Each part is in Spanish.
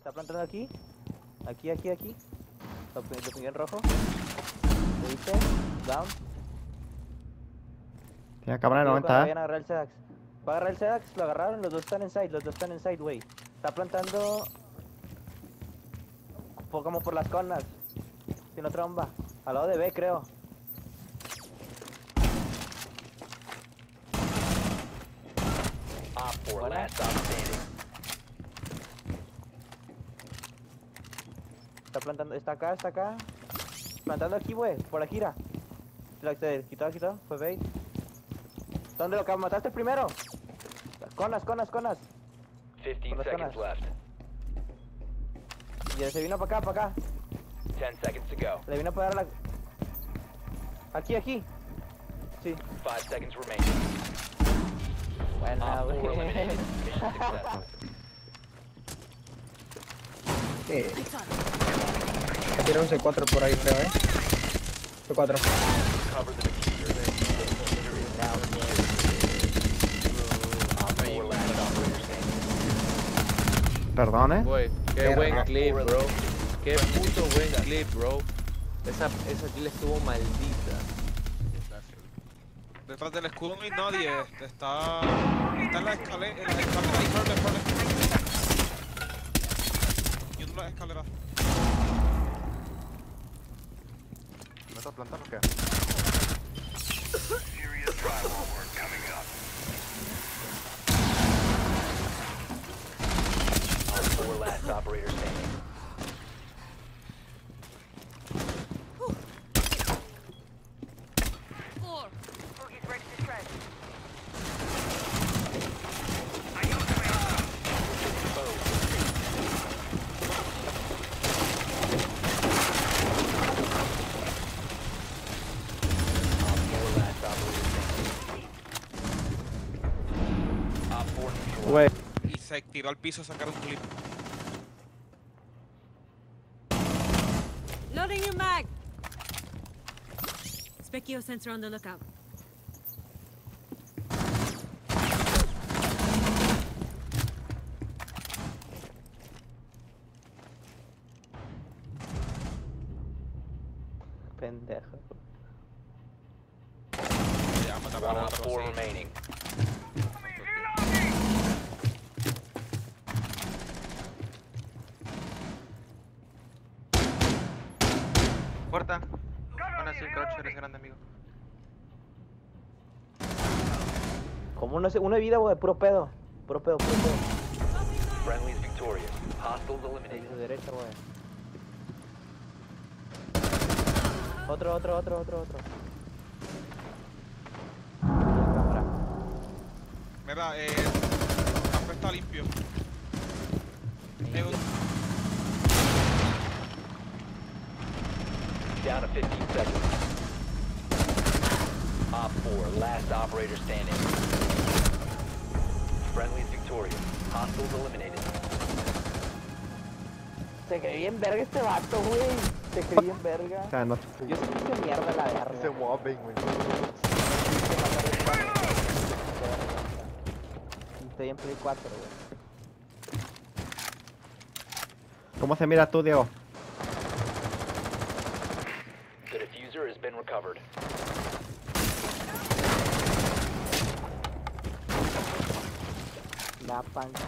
Está plantando aquí. Aquí. Lo pingué en rojo. ¿Lo viste? Down. Tiene cámara de Cuando 90, vayan a agarrar el Sedax. Va a agarrar el Sedax, lo agarraron, los dos están en side, güey. Está plantando como por las conas. Tiene otra bomba. Al lado de B, creo. Buena. Está plantando, está acá. Plantando aquí, güey, por aquí, mira. Quitado, fue bait. ¿Dónde lo mataste primero? Conas. 15 seconds left. Y se vino para acá. 10 seconds to go. Le vino para dar Aquí. Sí. 5 seconds remaining. Buena, Op 4 güey. eliminated. Mission successful. Tiene un C4 por ahí, creo, C4. Cover the diffuser. The diffuser is now secured. Op 4 last operator standing. Perdón, Güey, qué Verga. buen clip, bro. Qué puto buen clip, bro. Esa kill estuvo maldita. Detrás del escudo no hay nadie. Está en la escalera. En la escalera ahí, Furle. Y en la escalera. ¿Me estás plantando o qué? Op 4 last operator standing. Güey. Y se tiró al piso a sacar un clip. Loading new mag. Specchio sensor on the lookout. Pendejo. Ya, One mataba Op 4 remaining. Puerta. Van a decir crouch, eres grande, amigo. Como una de vida, güey, puro pedo. Friendly is victorious. Hostiles De eliminated. su derecha, güey. Otro. Cámara. Mira, café está limpio. Down to 15 seconds. Op 4 last operator standing. Friendly is victorious. Hostiles eliminated. Se cree bien verga este vato, güey. Se cree bien verga. O sea, no. Yo sé que mierda la verga. Ese wobbing, güey. Estoy en Play 4, güey. ¿Cómo se mira tú, Diego? The diffuser has been recovered. La pancha.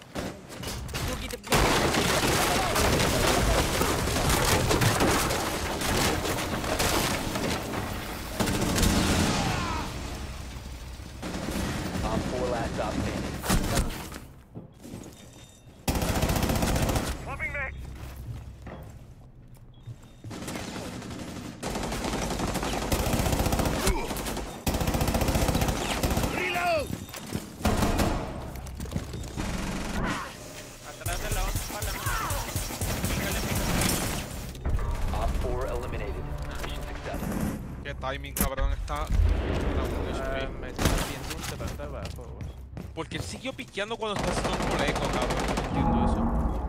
Op 4 last stop standing. Atrás de la Op 4 eliminated. Mission successful. Qué timing, cabrón, está. Me está haciendo un trata abajo, güey. Porque él siguió piqueando cuando está haciendo un coleco, cabrón. No entiendo eso.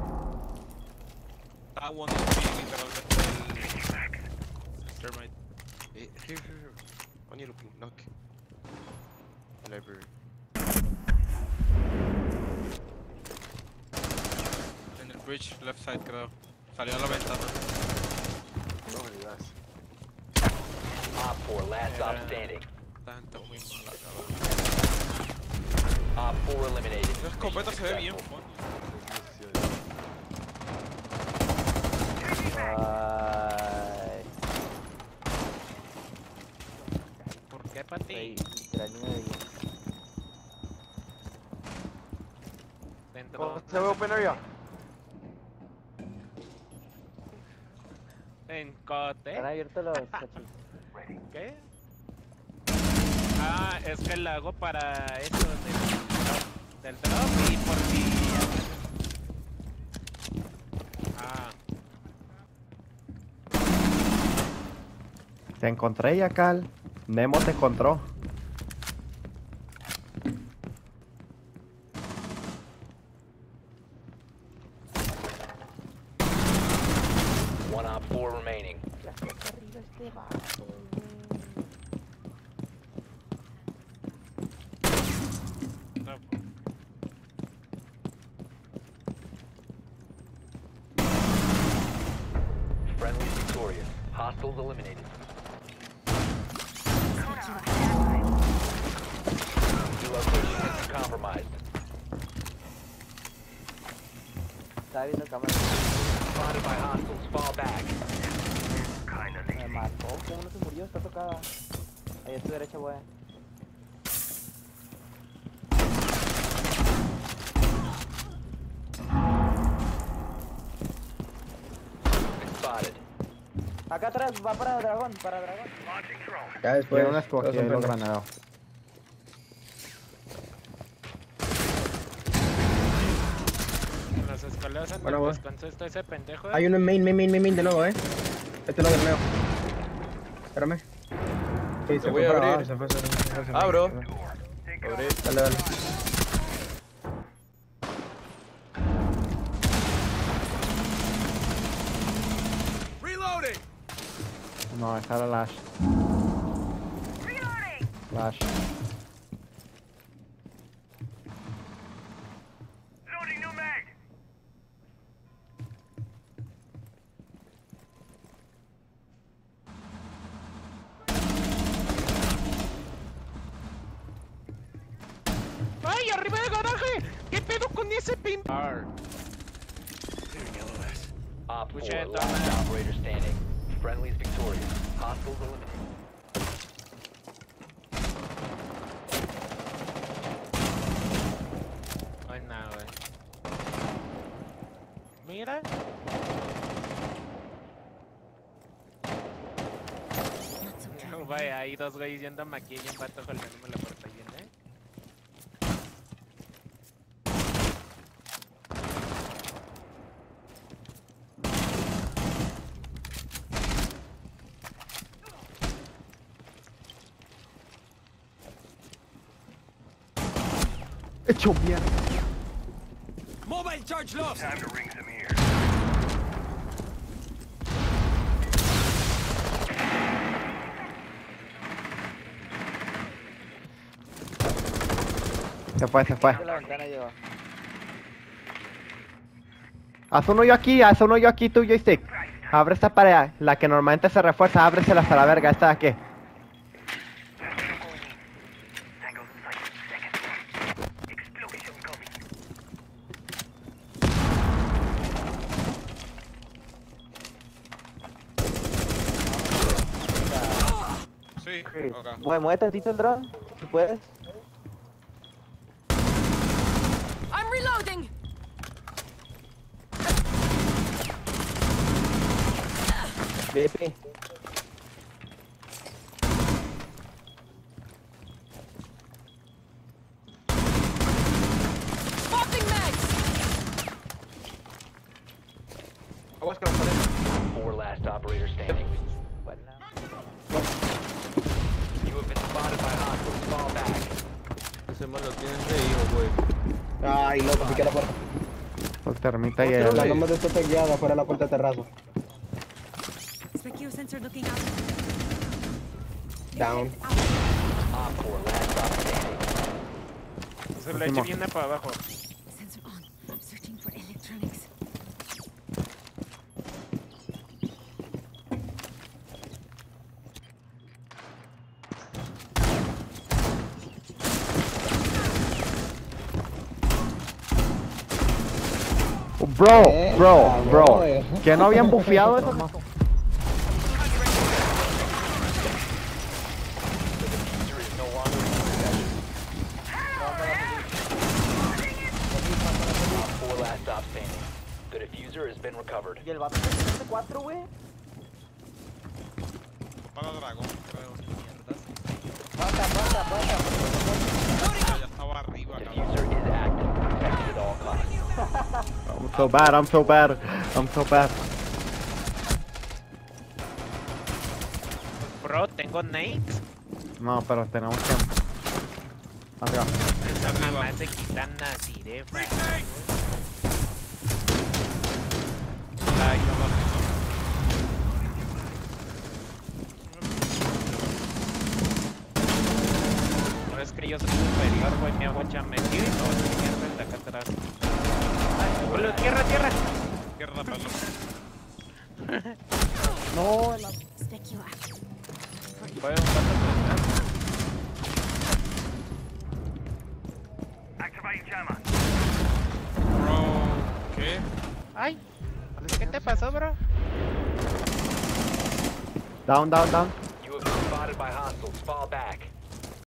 Está one literalmente el Termite. Here. On your looking, knock. Library. En el bridge, left side creo. Salió a la ventana. No me digas. Op 4, last stop standing. Esta gente es muy mala, cabrón. Op 4 eliminated. Esa escopeta se ve bien, Successful. fondo. Ay. ¿Por qué para ti? Ey, literal, ni me veía. Dentro. Se ve open area. En cote. Están abiertos los cachis. ¿Qué? Ah, es que la hago para eso del drop y por si. Ah, Te encontré, Yakal. Nemo te encontró. One Op 4 remaining. no. Friendly victorious. Hostiles eliminated. Your location has been compromised. Estaba viendo cámara. Spotted by hostiles. Fall back. Me mató. ¿Cómo no se murió? Está tocada. Ahí a tu derecha, güey. Spotted. Acá atrás, va para dragón, para dragón. Ya después. Tiene una escogida todos y lo son granado. En las escaleras en Bueno, el bueno. descanso está ese pendejo. Hay uno en main de nuevo, Este lo del nuevo. Espérame. Sí, se voy fue a para abrir. abajo, se fue. Abro. Dale, dale. No, esa era Lash. Lash. ¡Ay, arriba del garaje! ¿Qué pedo con ese pin? Op 4, Pucheta. last operator standing. Friendly's victorious. Hostiles eliminated. Ay, no, güey. Mira. No, vaya, hay dos güeyes yendo a maquilla y un vato jalándome la puerta llena, Hecho mierda. Se fue. De la ventana llegó. Haz uno yo aquí, tu joystick. Abre esta pared, la que normalmente se refuerza, ábresela hasta la verga, esta de aquí. Sí, ok. Mueve tantito el dron, si puedes. I'm reloading. BP. Swapping mags. 4 last operator standing. Buena. You have been spotted by hostiles. Fall back. Ese man lo tienes de hijo, güey. Ay, loco, piqué la puerta. Por termita y La el... nombre de esta guiada fuera de la puerta de terrazo. Specure sensor looking out. Down. Op 4 last stop standing. Se le eche viene para abajo. Sensor on. Searching for electronics. Bro. ¿Que no habían bufeado eso? The diffuser is no longer in possession. Op 4 last stop standing. The diffuser has been recovered. Y el vato de 4, güey. Para dragón, creo. Pasa. Ya estaba arriba, The cabrón. diffuser is active. Protected at all costs. I'm so bad. Bro, tengo nades. No, pero tenemos que... Arriba. Esas mamás se quitan así de fácil. No es que yo soy superior, güey, me hago chametido y todo se mierda de acá atrás. Ay, boludo, tierra. Izquierda, pelo. No, Stick you out. Fue un vato prender. Bro, ¿qué? Ay, ¿qué te pasó, bro? Down. You have been spotted by hostiles. Fall back.